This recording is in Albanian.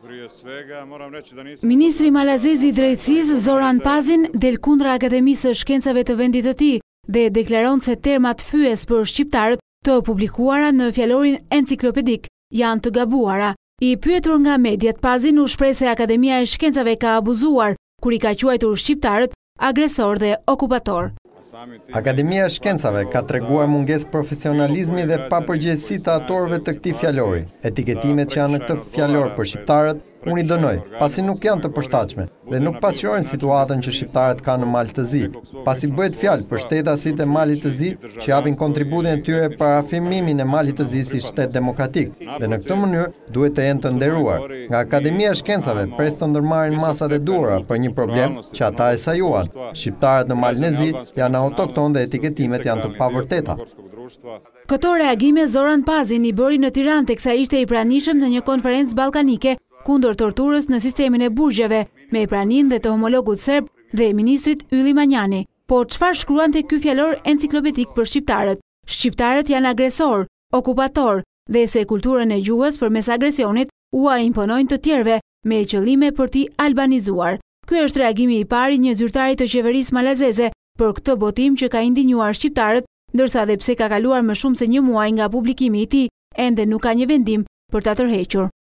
Ministri malazezi i drejtësisë Zoran Pazin del kundra Akademisë së Shkencave të vendit të tij dhe deklaron se termat fyes për shqiptarët të publikuara në fjalorin enciklopedik janë të gabuara. I pyetur nga mediat, Pazin u shpreh se Akademia e Shkencave ka abuzuar kur i ka quajtur shqiptarët agresor dhe okupator. Akademia e Shkencave ka treguar mungesë profesionalizmi dhe papërgjegjësi të autorëve të këtij fjalori. Etiketimet që janë në këtë fjalor për shqiptarët unë i dënoj, pasi nuk janë të përshtatshme dhe nuk pasqyrojnë situatën që shqiptarët kanë në Mal të Zi, pasi bëhet fjalë për shtetasit e Malit të Zi që japin kontributin e tyre për afirmimin e Malit të Zi si shtet demokratik, dhe në këtë mënyrë duhet të jenë të nderuar. Nga Akademia e Shkencave pres të ndërmarrin masat e duhura për një problem që ata e sajuan. Shqiptarët në Malin e Zi janë autokton dhe etiketimet janë të pavërteta. Këto reagime Zoran Pazin i bëri në Tiranë teksa ishte i pranishëm në një konferencë ballkanike kundër torturës në sistemin e burgjeve, me praninë dhe të homologut serb dhe ministrit Ylli Manjani. Po çfarë shkruante ky fjalor enciklopedik për shqiptarët? Shqiptarët janë agresor, okupator dhe se kulturën e gjuhës përmes agresionit ua imponojnë të tjerëve me qëllime për t'i albanizuar. Ky është reagimi i parë i një zyrtari të qeverisë malazeze për këtë botim që ka indinjuar shqiptarët, ndërsa dhe pse ka kaluar më shumë se një muaj nga publikimi i tij, ende nuk ka një vendim për ta tërhequr.